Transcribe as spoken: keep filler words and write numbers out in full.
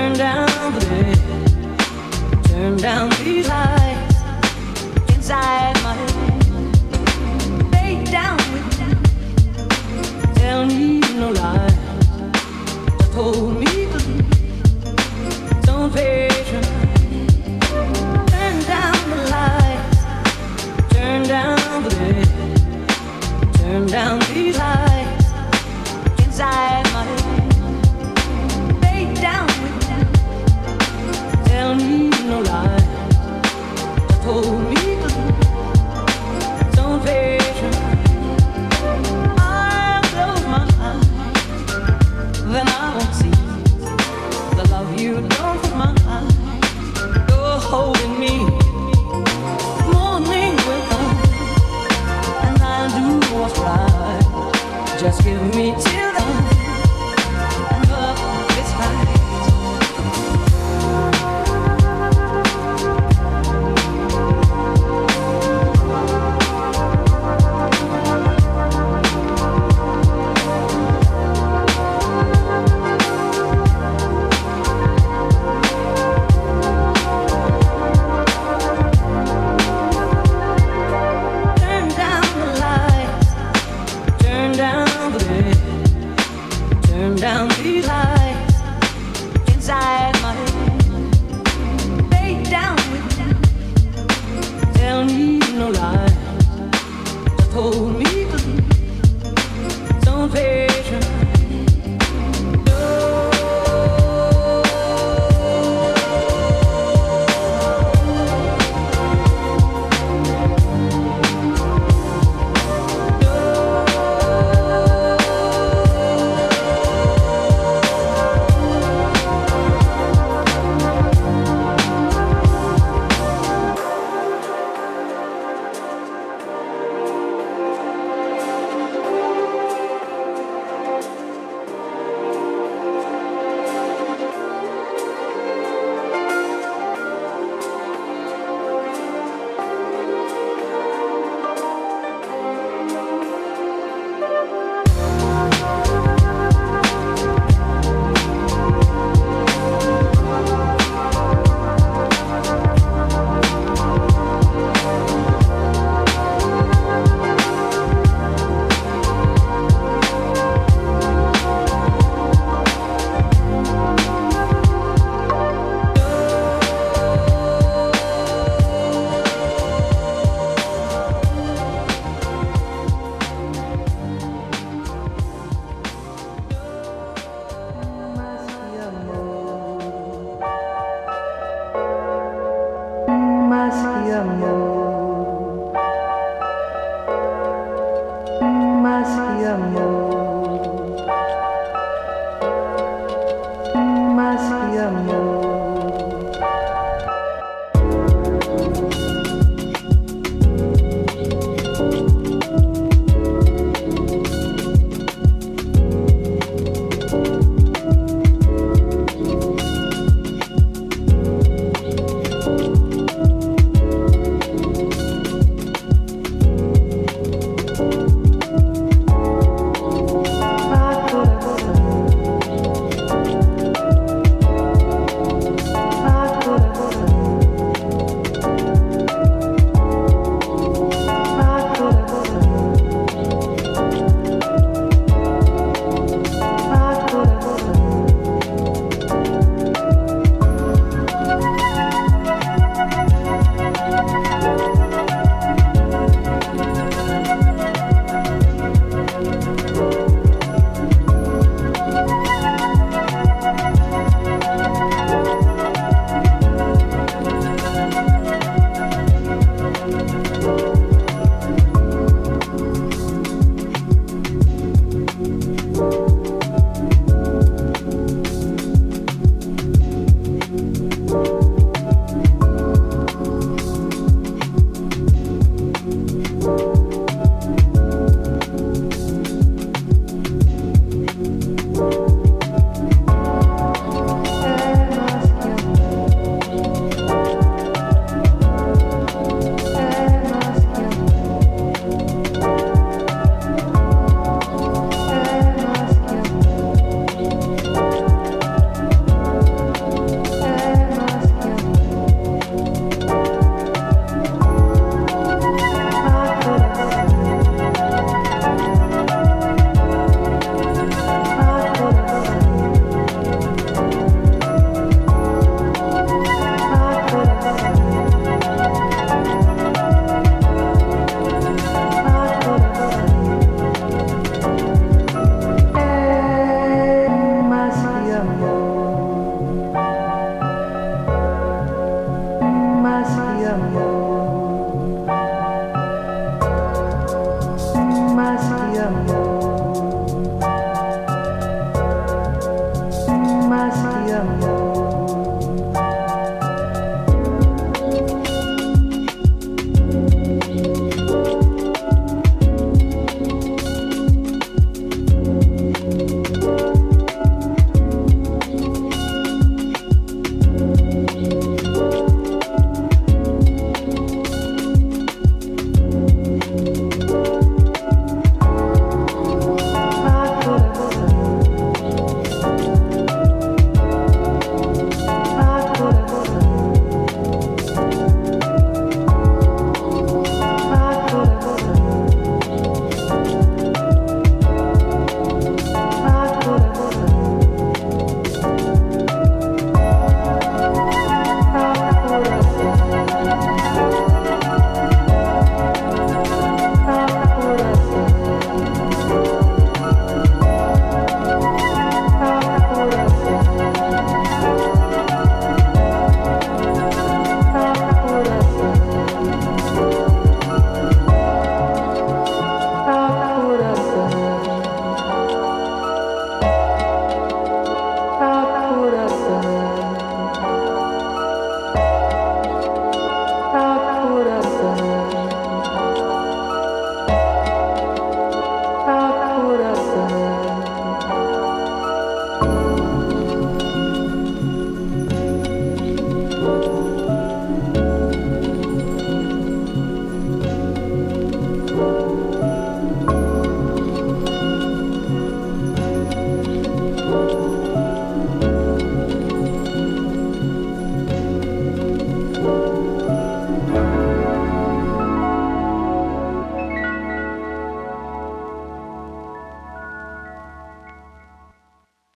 Turn down the bed, turn down these lights inside my head. Lay down with me, tell me no lies. Just hold me close, don't patient. Turn down the lights, turn down the bed, turn down these lights inside my head. Lay down with me, tell me no lies. Just hold me close, don't patient. I'll close my eyes, then I won't see the love you don't put my eyes. You're holding me, morning will come, and I'll do what's right. Just give me till then, and love is right. Turn down the lights, turn down the bed,